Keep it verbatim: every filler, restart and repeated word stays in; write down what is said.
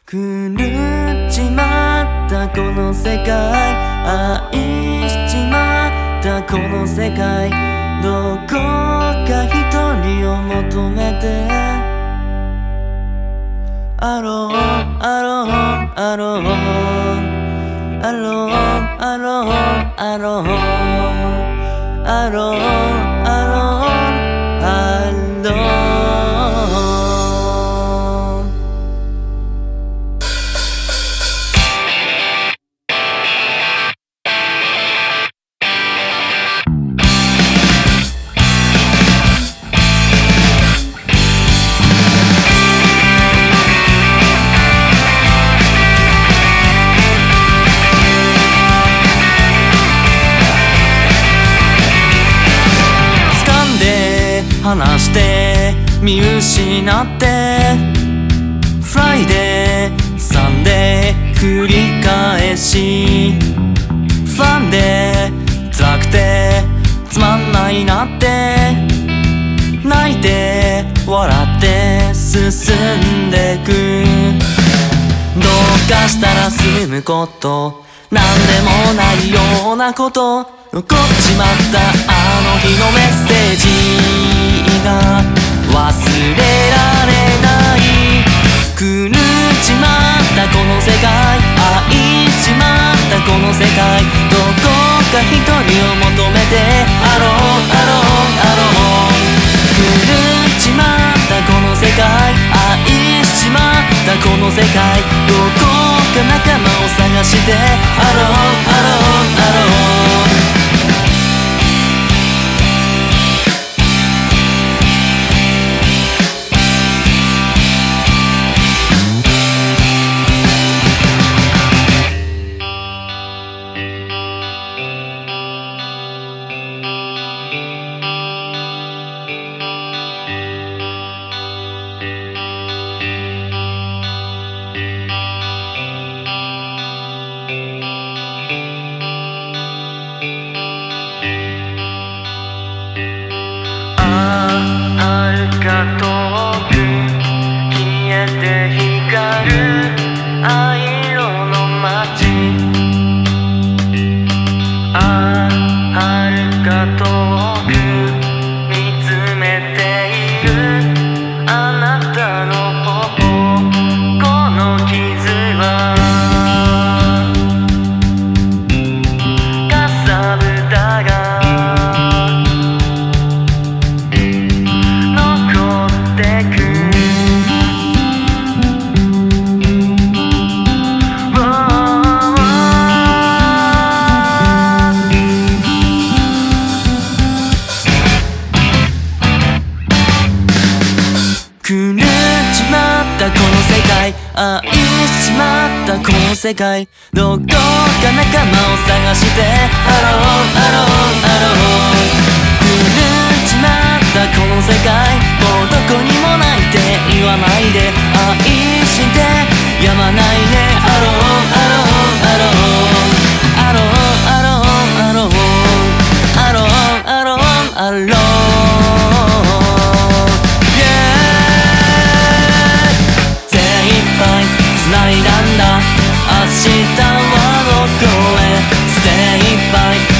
狂っちまったこの世界、愛しちまったこの世界、どこか一人を求めてアローアローアローアローアローアローアローアローアロー離して見失ってフライデーサンデー繰り返しファンで辛くてつまんないなって泣いて笑って進んでく、どうかしたら済むことなんでもないようなこと残っちまったあの日のメッセージが忘れられない。狂っちまったこの世界、愛しちまったこの世界、どこか一人を求めてアローアローアロー。狂っちまったこの世界、愛しちまったこの世界、どこか仲間を探してアローアローアロー。遠く消えて光る藍色の街、ああ遥か遠く見つめているあなたの頬、この傷はかさぶたが狂っちまったこの世界、愛しちまったこの世界、どこか仲間を探してアローアローアロー。狂っちまったこの世界、もうどこにもないって言わないで、愛してやまないねアローアローアローアローアローアローアローアローアロー。繋いだんだ明日はどこへ精一杯